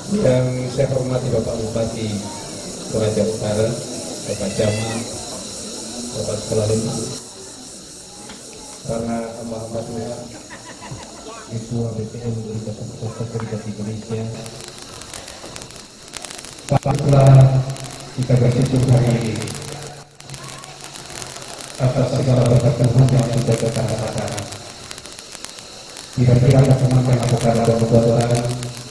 Yang saya hormati Bapak Bupati Toraja Utara, Bapak Camat, Bapak Kepala Lembang, para hamba-hamba Tuhan, Ketua BPN Serikat Indonesia. Patutlah kita bersyukur hari ini atas segala berkat Tuhan yang sudah kita rasakan. Kira-kira teman-teman apakah ada perbuatan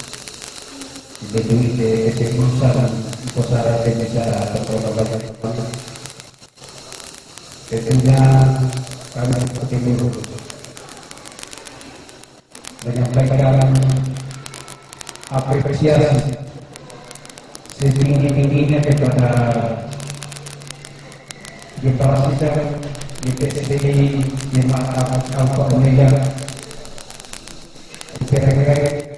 lebih dari kesemusan usaha Indonesia atau berbagai macam. Tentunya kami seperti dulu menyampaikan apresiasi setinggi-tingginya kepada Kepala Sistem di PSBI Jemaat Alfa Omega kira-kira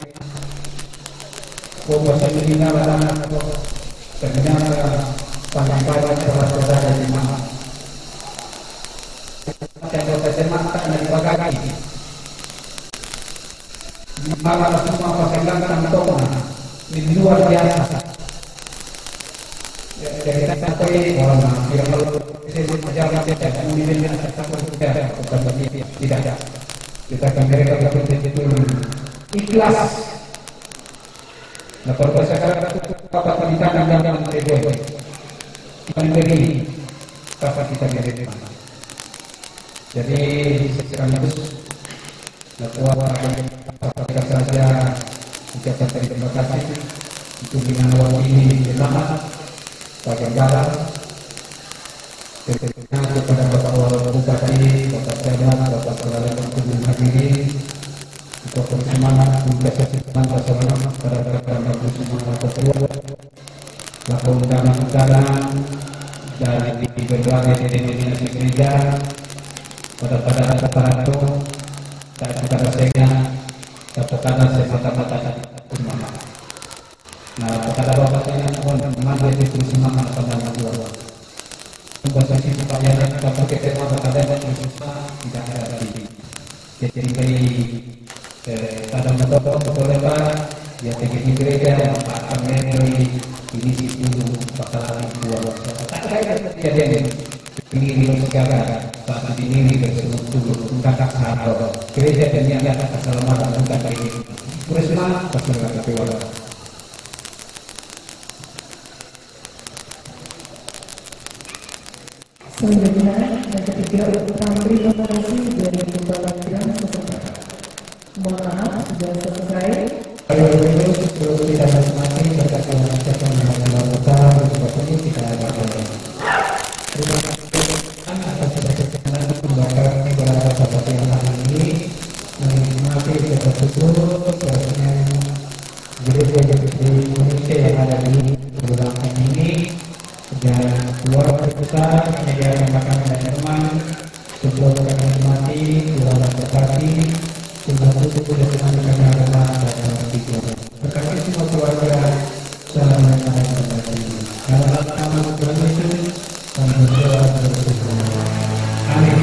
kuasa meninggalan ternyata panjang-panjang saudara-saudara jemaat jemaat dari bagai malah semua pasangan tongkol ini luar biasa. Dari kata yang lalu saya menjawab tidak memimpin tidak ada. Kita akan mereka betul-betul ikhlas. Nah, kalau sekarang apa pendidikan dan menjadi memberi apa kita beri. Jadi sekaligus apa saja ucapan terima kasih untuk dengan wakili jemaat Bagaimana kepada Bapak Bupati, Bapak Camat, Bapak Kepala Lembang Hadiri, Bapak semangat, semangat pada rekan-rekan semua ketua, Bapak undangan-undangan dari berbagai denominasi gereja, pada aparatur, kepada saya, kepada semata-mata semangat. Nah, kepada Bapak yang mengambil itu semangat pada dua. Bahasa sini Pak yang dapat ketemu pada dan susah tidak ada lagi. Jadi pada motor lebar ya pergi gereja akan mencari ini itu bakalan dua. Kejadian ini sekarang saat ini bersungguh kakak sahabat gereja dan yang ada keselamatan bukan ini. Bersama bersama keluarga. Selanjutnya, yang ketiga urutan terima kasih dari Kepala Bidang Kesehatan. Mohon maaf sudah selesai. Kalau seluruh kita masing-masing berkat kelancaran yang melakukan seperti ini kita akan terima kasih atas kesempatan membakar kepada sahabat yang hari ini menikmati betul-betul prosesnya gereja di Indonesia yang ada di bulan ini. Dan keluarga besar menyediakan makanan dan minuman, sebuah makanan nikmati, keluarga berkati, sebuah tubuh dan teman-teman agama dan tidur. Berkati semua keluarga salam dan berkati. Dalam nama Tuhan Yesus, kami berdoa bersama. Amin.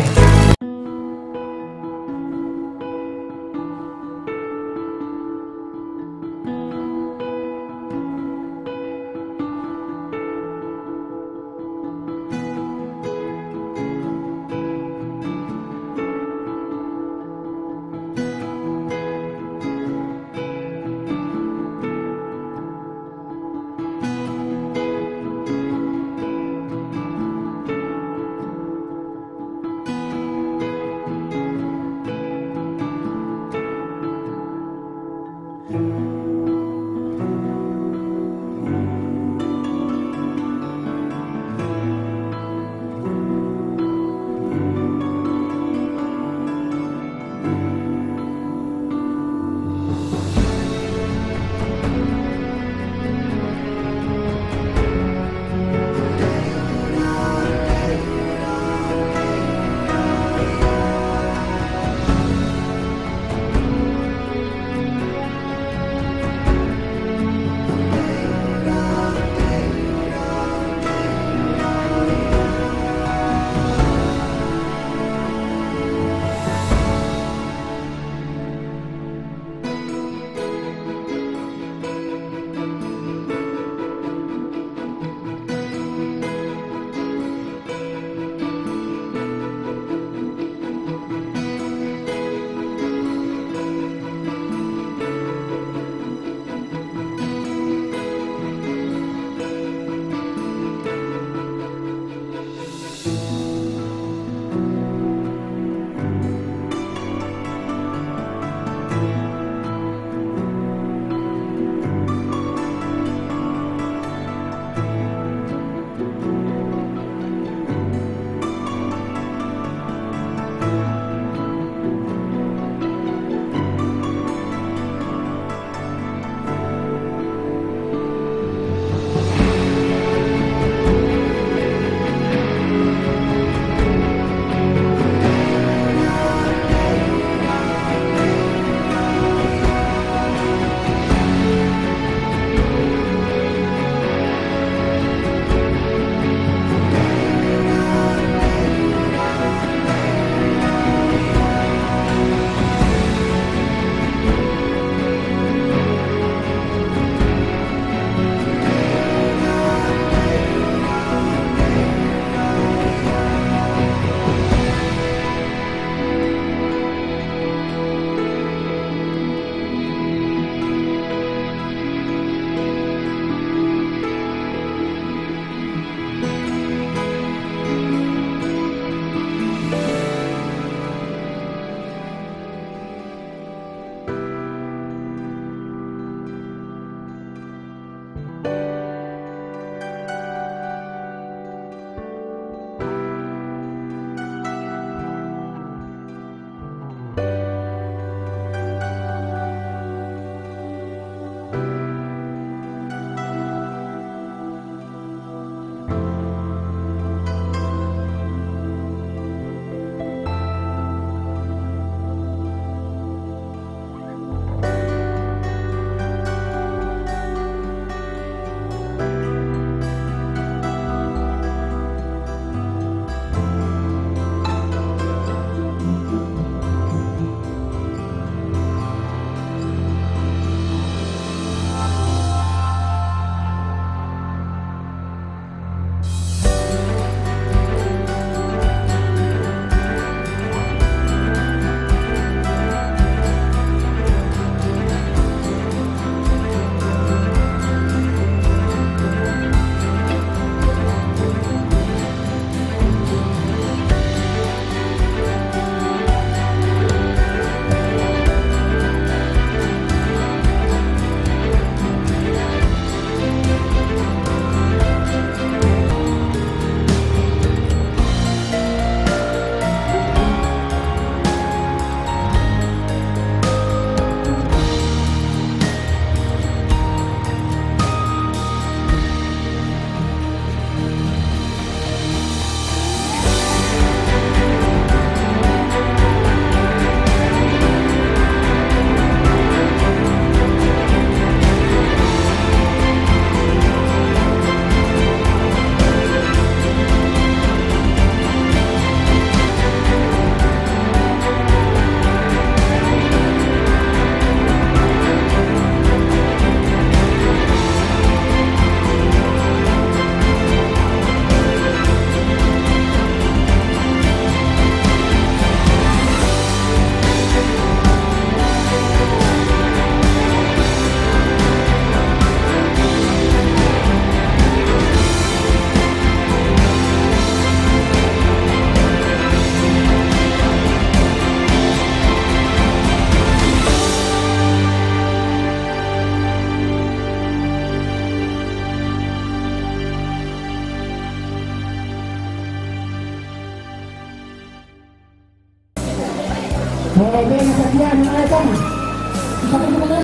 Boleh nasaksian ng Alcon. Isa